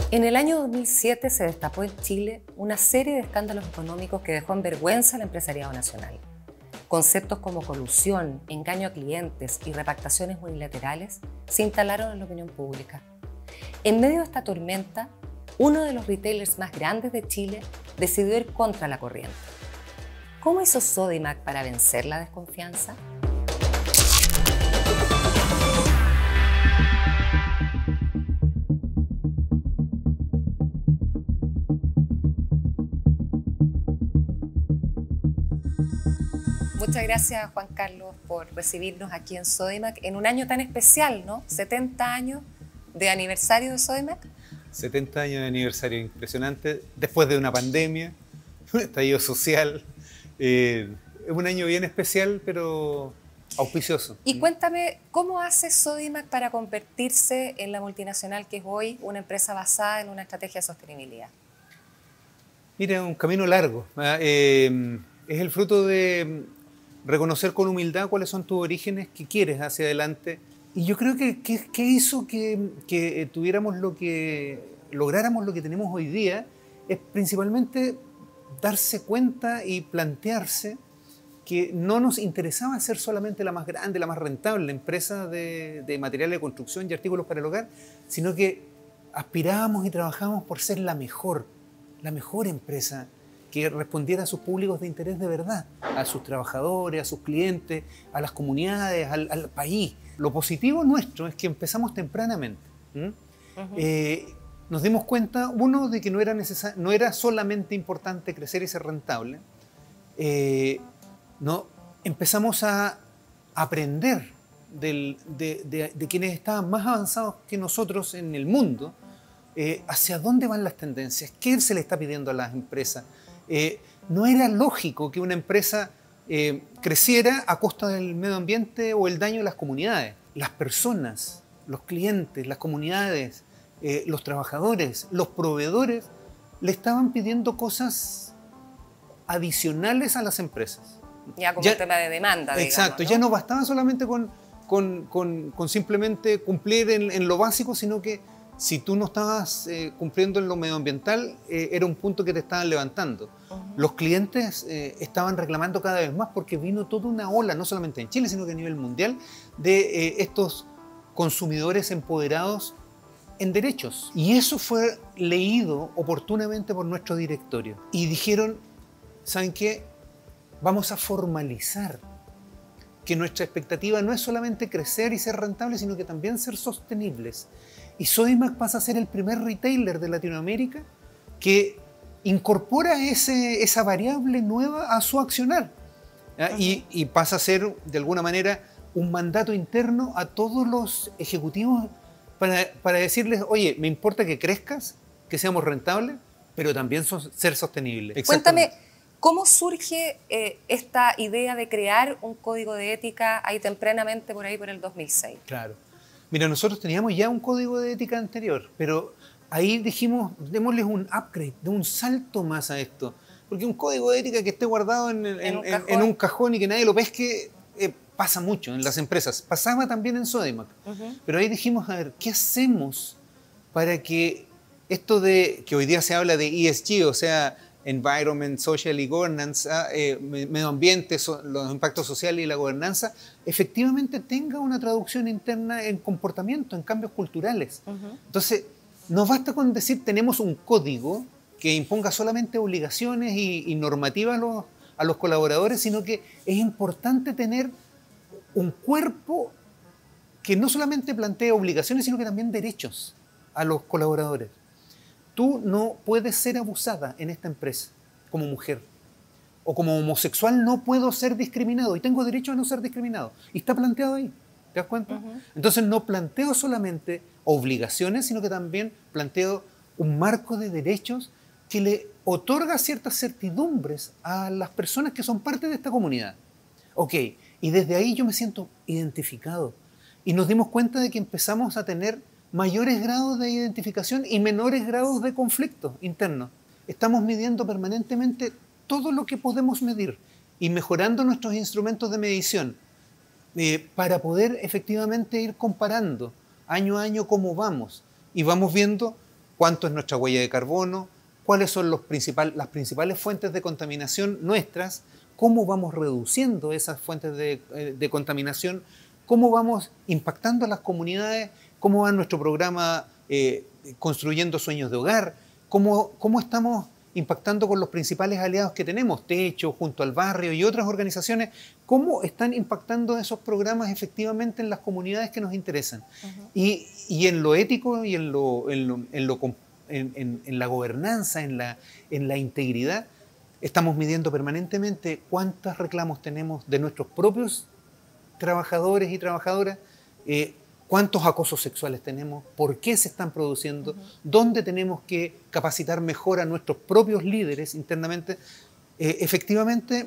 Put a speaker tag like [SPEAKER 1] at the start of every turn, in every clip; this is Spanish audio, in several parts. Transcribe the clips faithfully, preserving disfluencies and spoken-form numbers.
[SPEAKER 1] En el año dos mil siete se destapó en Chile una serie de escándalos económicos que dejó en vergüenza al empresariado nacional. Conceptos como colusión, engaño a clientes y repactaciones unilaterales se instalaron en la opinión pública. En medio de esta tormenta, uno de los retailers más grandes de Chile decidió ir contra la corriente. ¿Cómo hizo Sodimac para vencer la desconfianza? Muchas gracias, Juan Carlos, por recibirnos aquí en Sodimac en un año tan especial, ¿no? setenta años de aniversario de Sodimac.
[SPEAKER 2] setenta años de aniversario, impresionante, después de una pandemia, un estallido social. Eh, es un año bien especial, pero auspicioso.
[SPEAKER 1] Y cuéntame, ¿cómo hace Sodimac para convertirse en la multinacional que es hoy, una empresa basada en una estrategia de sostenibilidad?
[SPEAKER 2] Mira, un camino largo. Eh, es el fruto de reconocer con humildad cuáles son tus orígenes, qué quieres hacia adelante. Y yo creo que, que, que hizo que, que tuviéramos lo que, lográramos lo que tenemos hoy día, es principalmente darse cuenta y plantearse que no nos interesaba ser solamente la más grande, la más rentable empresa de, de materiales de construcción y artículos para el hogar, sino que aspirábamos y trabajábamos por ser la mejor, la mejor empresa que respondiera a sus públicos de interés de verdad, a sus trabajadores, a sus clientes, a las comunidades, al, al país. Lo positivo nuestro es que empezamos tempranamente. ¿Mm? Uh-huh. eh, nos dimos cuenta, uno, de que no era, no era solamente importante crecer y ser rentable. Eh, no, empezamos a aprender del, de, de, de quienes estaban más avanzados que nosotros en el mundo, eh, hacia dónde van las tendencias, qué se le está pidiendo a las empresas. Eh, no era lógico que una empresa eh, creciera a costa del medio ambiente o el daño de las comunidades. Las personas, los clientes, las comunidades, eh, los trabajadores, los proveedores le estaban pidiendo cosas adicionales a las empresas.
[SPEAKER 1] Ya como
[SPEAKER 2] ya,
[SPEAKER 1] un tema de demanda,
[SPEAKER 2] exacto,
[SPEAKER 1] digamos, ¿no?
[SPEAKER 2] Ya no bastaba solamente con, con, con, con simplemente cumplir en, en lo básico, sino que si tú no estabas eh, cumpliendo en lo medioambiental, eh, era un punto que te estaban levantando. Uh-huh. Los clientes eh, estaban reclamando cada vez más porque vino toda una ola, no solamente en Chile, sino que a nivel mundial, de eh, estos consumidores empoderados en derechos. Y eso fue leído oportunamente por nuestro directorio. Y dijeron, ¿saben qué? Vamos a formalizar que nuestra expectativa no es solamente crecer y ser rentables, sino que también ser sostenibles. Y Sodimac pasa a ser el primer retailer de Latinoamérica que incorpora ese, esa variable nueva a su accionar. Uh-huh. y, y pasa a ser, de alguna manera, un mandato interno a todos los ejecutivos para, para decirles, oye, me importa que crezcas, que seamos rentables, pero también so, ser sostenibles.
[SPEAKER 1] Cuéntame, ¿cómo surge eh, esta idea de crear un código de ética ahí tempranamente por ahí por el dos mil seis?
[SPEAKER 2] Claro. Mira, nosotros teníamos ya un código de ética anterior, pero ahí dijimos, démosles un upgrade, de un salto más a esto. Porque un código de ética que esté guardado en, en, en, un, cajón. en un cajón y que nadie lo pesque, eh, pasa mucho en las empresas. Pasaba también en Sodimac. Uh-huh. Pero ahí dijimos, a ver, ¿qué hacemos para que esto de, que hoy día se habla de E S G, o sea, Environment, Social y Governance, eh, medio ambiente, so, los impactos sociales y la gobernanza, efectivamente tenga una traducción interna en comportamiento, en cambios culturales? Uh-huh. Entonces, no basta con decir tenemos un código que imponga solamente obligaciones y, y normativas a los, a los colaboradores, sino que es importante tener un cuerpo que no solamente plantee obligaciones, sino que también derechos a los colaboradores. Tú no puedes ser abusada en esta empresa como mujer. O como homosexual no puedo ser discriminado y tengo derecho a no ser discriminado. Y está planteado ahí. ¿Te das cuenta? Uh-huh. Entonces no planteo solamente obligaciones, sino que también planteo un marco de derechos que le otorga ciertas certidumbres a las personas que son parte de esta comunidad. Ok, y desde ahí yo me siento identificado. Y nos dimos cuenta de que empezamos a tener mayores grados de identificación y menores grados de conflicto interno. Estamos midiendo permanentemente todo lo que podemos medir y mejorando nuestros instrumentos de medición eh, para poder efectivamente ir comparando año a año cómo vamos. Y vamos viendo cuánto es nuestra huella de carbono, cuáles son los principal, las principales fuentes de contaminación nuestras, cómo vamos reduciendo esas fuentes de, de contaminación, cómo vamos impactando a las comunidades, cómo va nuestro programa eh, construyendo sueños de hogar, cómo, cómo estamos impactando con los principales aliados que tenemos, Techo, Junto al Barrio y otras organizaciones, cómo están impactando esos programas efectivamente en las comunidades que nos interesan. Uh-huh. y, y en lo ético y en, lo, en, lo, en, lo, en, en, en la gobernanza, en la, en la integridad, estamos midiendo permanentemente cuántos reclamos tenemos de nuestros propios trabajadores y trabajadoras, eh, cuántos acosos sexuales tenemos, por qué se están produciendo, uh-huh. dónde tenemos que capacitar mejor a nuestros propios líderes internamente. Eh, efectivamente,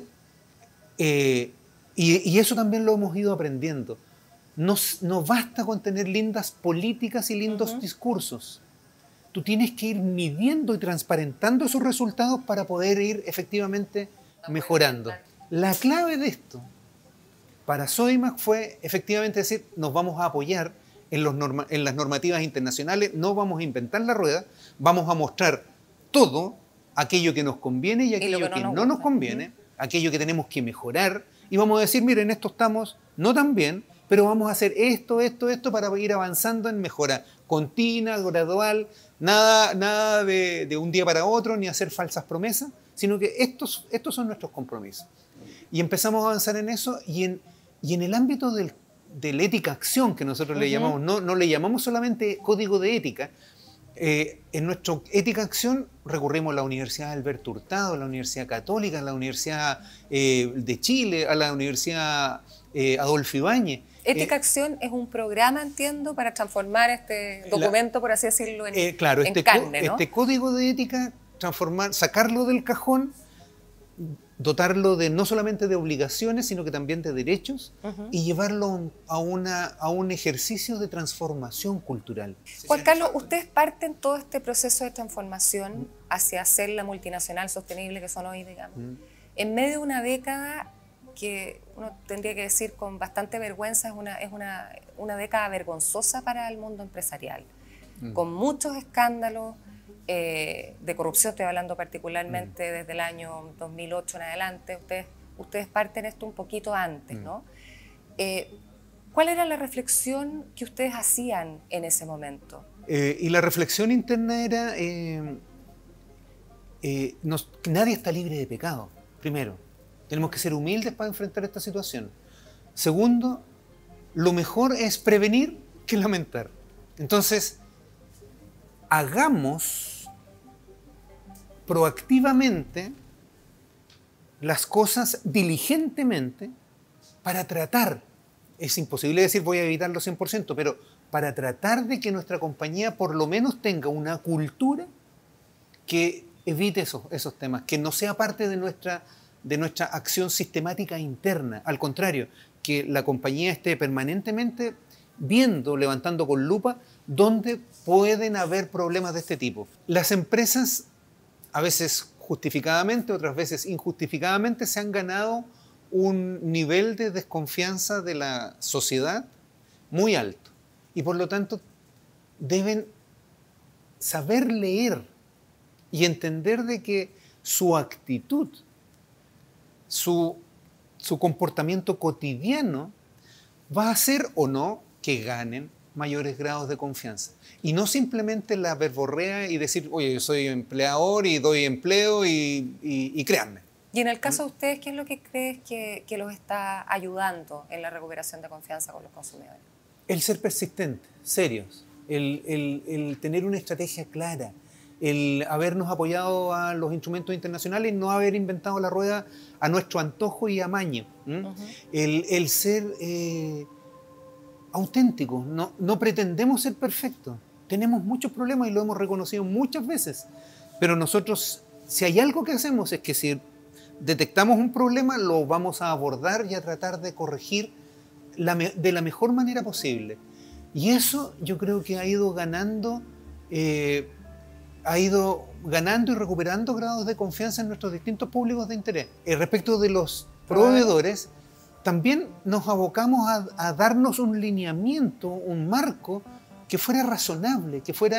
[SPEAKER 2] eh, y, y eso también lo hemos ido aprendiendo. No, no basta con tener lindas políticas y lindos uh-huh. discursos. Tú tienes que ir midiendo y transparentando esos resultados para poder ir efectivamente mejorando. La clave de esto para Sodimac fue efectivamente decir, nos vamos a apoyar en, los norma, en las normativas internacionales, no vamos a inventar la rueda, vamos a mostrar todo aquello que nos conviene y aquello y que, no, que nos, no nos conviene, uh-huh. aquello que tenemos que mejorar, y vamos a decir, miren, esto estamos no tan bien, pero vamos a hacer esto, esto, esto para ir avanzando en mejora continua, gradual, nada, nada de, de un día para otro, ni hacer falsas promesas, sino que estos, estos son nuestros compromisos. Y empezamos a avanzar en eso, y en, y en el ámbito del, del ética-acción, que nosotros uh-huh. le llamamos, no, no le llamamos solamente código de ética, eh, en nuestro ética-acción recurrimos a la Universidad Alberto Hurtado, a la Universidad Católica, a la Universidad eh, de Chile, a la Universidad eh, Adolfo Ibáñez.
[SPEAKER 1] Ética Acción es un programa, entiendo, para transformar este documento, la, por así decirlo, en,
[SPEAKER 2] eh, claro,
[SPEAKER 1] en
[SPEAKER 2] este
[SPEAKER 1] carne,
[SPEAKER 2] co-
[SPEAKER 1] ¿no?
[SPEAKER 2] Este código de ética, transformar, sacarlo del cajón, dotarlo de no solamente de obligaciones, sino que también de derechos, uh-huh. y llevarlo a, una, a un ejercicio de transformación cultural.
[SPEAKER 1] Juan Carlos, ustedes parten todo este proceso de transformación uh-huh. hacia ser la multinacional sostenible que son hoy, digamos, uh-huh. en medio de una década que uno tendría que decir con bastante vergüenza, es una, es una, una década vergonzosa para el mundo empresarial, mm. con muchos escándalos eh, de corrupción, estoy hablando particularmente mm. desde el año dos mil ocho en adelante, ustedes, ustedes parten esto un poquito antes, mm. ¿no? Eh, ¿Cuál era la reflexión que ustedes hacían en ese momento?
[SPEAKER 2] Eh, y la reflexión interna era, eh, eh, nos, nadie está libre de pecado, primero. Tenemos que ser humildes para enfrentar esta situación. Segundo, lo mejor es prevenir que lamentar. Entonces, hagamos proactivamente las cosas diligentemente para tratar, es imposible decir voy a evitarlo cien por ciento, pero para tratar de que nuestra compañía por lo menos tenga una cultura que evite esos, esos temas, que no sea parte de nuestra de nuestra acción sistemática interna. Al contrario, que la compañía esté permanentemente viendo, levantando con lupa, dónde pueden haber problemas de este tipo. Las empresas, a veces justificadamente, otras veces injustificadamente, se han ganado un nivel de desconfianza de la sociedad muy alto. Y por lo tanto, deben saber leer y entender de que su actitud, Su, su comportamiento cotidiano va a hacer o no que ganen mayores grados de confianza. Y no simplemente la verborrea y decir, oye, yo soy empleador y doy empleo y, y, y créanme.
[SPEAKER 1] Y en el caso de ustedes, ¿qué es lo que crees que, que los está ayudando en la recuperación de confianza con los consumidores?
[SPEAKER 2] El ser persistentes, serios, el, el, el tener una estrategia clara, el habernos apoyado a los instrumentos internacionales y no haber inventado la rueda a nuestro antojo y amaño. Uh-huh. el, el ser eh, auténticos, no, no pretendemos ser perfectos. Tenemos muchos problemas y lo hemos reconocido muchas veces, pero nosotros, si hay algo que hacemos es que si detectamos un problema, lo vamos a abordar y a tratar de corregir la, de la mejor manera posible. Y eso yo creo que ha ido ganando... Eh, ha ido ganando y recuperando grados de confianza en nuestros distintos públicos de interés. Eh, respecto de los proveedores, también nos abocamos a, a darnos un lineamiento, un marco que fuera razonable, que fuera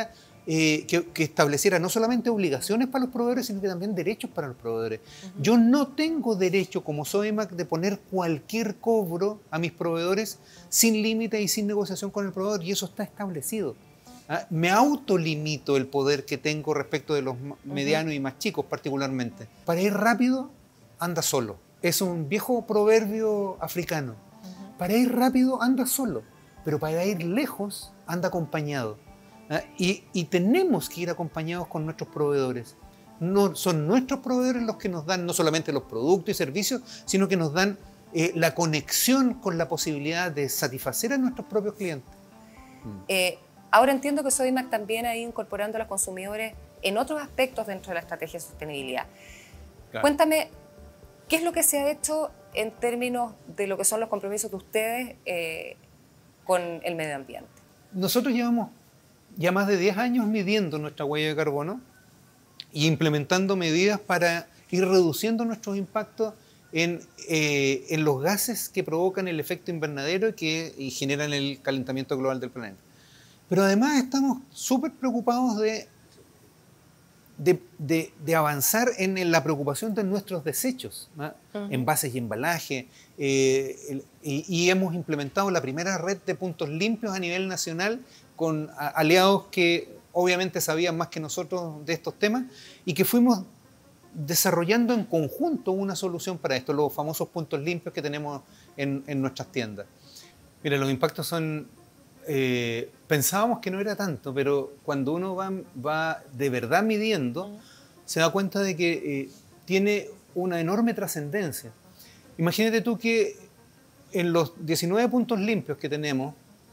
[SPEAKER 2] eh, que, que estableciera no solamente obligaciones para los proveedores, sino que también derechos para los proveedores. Uh-huh. Yo no tengo derecho como Sodimac de poner cualquier cobro a mis proveedores sin límite y sin negociación con el proveedor, y eso está establecido. ¿Ah? Me autolimito el poder que tengo respecto de los medianos uh-huh. y más chicos particularmente. Para ir rápido, anda solo. Es un viejo proverbio africano. Uh-huh. Para ir rápido, anda solo, pero para ir lejos, anda acompañado. ¿Ah? Y, y tenemos que ir acompañados con nuestros proveedores. No, son nuestros proveedores los que nos dan no solamente los productos y servicios, sino que nos dan eh, la conexión con la posibilidad de satisfacer a nuestros propios clientes.
[SPEAKER 1] Mm. Eh, ahora entiendo que Sodimac también ha ido incorporando a los consumidores en otros aspectos dentro de la estrategia de sostenibilidad. Claro. Cuéntame, ¿qué es lo que se ha hecho en términos de lo que son los compromisos de ustedes eh, con el medio ambiente?
[SPEAKER 2] Nosotros llevamos ya más de diez años midiendo nuestra huella de carbono y implementando medidas para ir reduciendo nuestros impactos en, eh, en los gases que provocan el efecto invernadero y que y generan el calentamiento global del planeta. Pero además estamos súper preocupados de, de, de, de avanzar en, en la preocupación de nuestros desechos, ¿no? Uh-huh. Envases y embalaje, eh, el, y, y hemos implementado la primera red de puntos limpios a nivel nacional con aliados que obviamente sabían más que nosotros de estos temas y que fuimos desarrollando en conjunto una solución para esto, los famosos puntos limpios que tenemos en, en nuestras tiendas. Mira, los impactos son... Eh, pensábamos que no era tanto, pero cuando uno va, va de verdad midiendo, uh-huh. se da cuenta de que eh, tiene una enorme trascendencia. Imagínate tú que en los diecinueve puntos limpios que tenemos,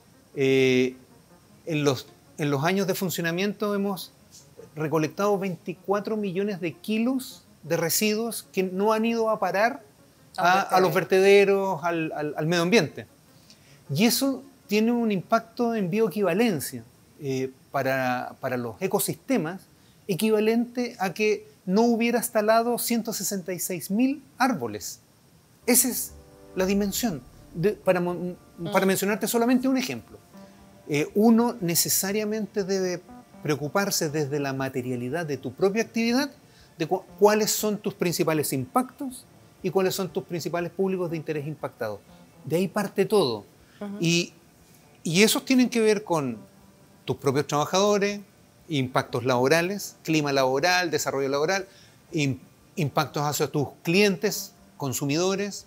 [SPEAKER 2] eh, En los, en los años de funcionamiento hemos recolectado veinticuatro millones de kilos de residuos que no han ido a parar a, a los vertederos, al, al, al medio ambiente. Y eso tiene un impacto en bioequivalencia eh, para, para los ecosistemas equivalente a que no hubieras talado ciento sesenta y seis mil árboles. Esa es la dimensión, de, para, para mencionarte solamente un ejemplo. Eh, uno necesariamente debe preocuparse desde la materialidad de tu propia actividad de cu cuáles son tus principales impactos y cuáles son tus principales públicos de interés impactados. De ahí parte todo. Uh-huh. y, y esos tienen que ver con tus propios trabajadores, impactos laborales, clima laboral, desarrollo laboral, in, impactos hacia tus clientes, consumidores,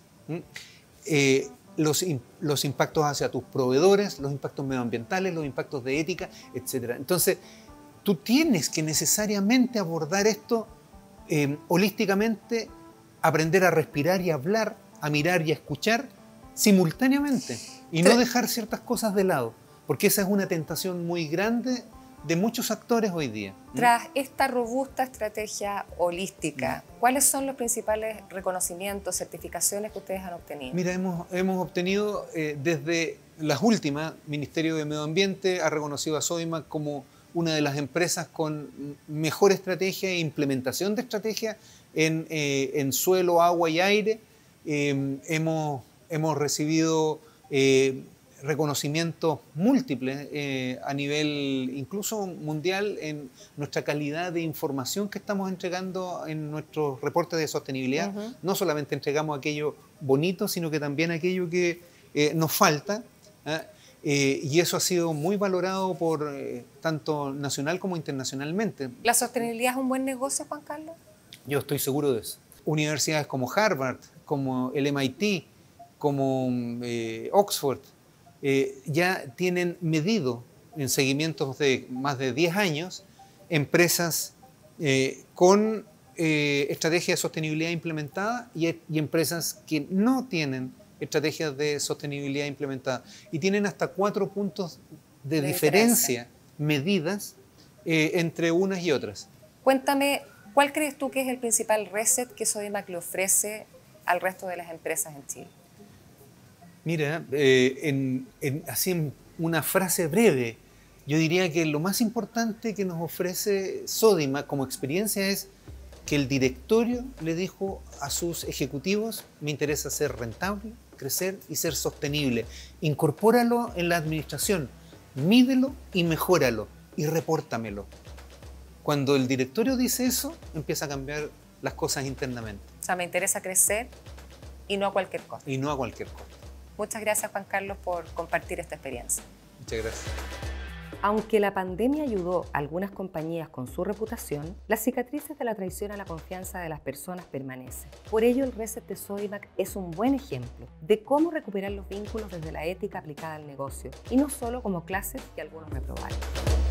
[SPEAKER 2] eh, Los, los impactos hacia tus proveedores, los impactos medioambientales, los impactos de ética, etcétera. Entonces, tú tienes que necesariamente abordar esto eh, holísticamente, aprender a respirar y hablar, a mirar y a escuchar simultáneamente y no dejar ciertas cosas de lado, porque esa es una tentación muy grande de muchos actores hoy día.
[SPEAKER 1] Tras esta robusta estrategia holística, ¿cuáles son los principales reconocimientos, certificaciones que ustedes han obtenido?
[SPEAKER 2] Mira, hemos, hemos obtenido eh, desde las últimas, Ministerio de Medio Ambiente ha reconocido a Sodimac como una de las empresas con mejor estrategia e implementación de estrategia en, eh, en suelo, agua y aire. Eh, hemos, hemos recibido eh, reconocimientos múltiples eh, a nivel incluso mundial en nuestra calidad de información que estamos entregando en nuestros reportes de sostenibilidad. Uh-huh. No solamente entregamos aquello bonito, sino que también aquello que eh, nos falta. ¿eh? Eh, y eso ha sido muy valorado por eh, tanto nacional como internacionalmente.
[SPEAKER 1] ¿La sostenibilidad es un buen negocio, Juan Carlos?
[SPEAKER 2] Yo estoy seguro de eso. Universidades como Harvard, como el M I T, como eh, Oxford, Eh, ya tienen medido en seguimientos de más de diez años empresas eh, con eh, estrategias de sostenibilidad implementada y, y empresas que no tienen estrategias de sostenibilidad implementadas y tienen hasta cuatro puntos de, de diferencia, diferencia medidas eh, entre unas y otras.
[SPEAKER 1] Cuéntame, ¿cuál crees tú que es el principal reset que Sodimac le ofrece al resto de las empresas en Chile?
[SPEAKER 2] Mira, eh, en, en, así en una frase breve, yo diría que lo más importante que nos ofrece Sodimac como experiencia es que el directorio le dijo a sus ejecutivos: me interesa ser rentable, crecer y ser sostenible. Incorpóralo en la administración, mídelo y mejóralo. y repórtamelo. Cuando el directorio dice eso, empieza a cambiar las cosas internamente.
[SPEAKER 1] O sea, me interesa crecer y no a cualquier costo.
[SPEAKER 2] Y no a cualquier costo.
[SPEAKER 1] Muchas gracias, Juan Carlos, por compartir esta experiencia.
[SPEAKER 2] Muchas gracias.
[SPEAKER 1] Aunque la pandemia ayudó a algunas compañías con su reputación, las cicatrices de la traición a la confianza de las personas permanecen. Por ello, el Reset de Sodimac es un buen ejemplo de cómo recuperar los vínculos desde la ética aplicada al negocio y no solo como clases que algunos reprobaron.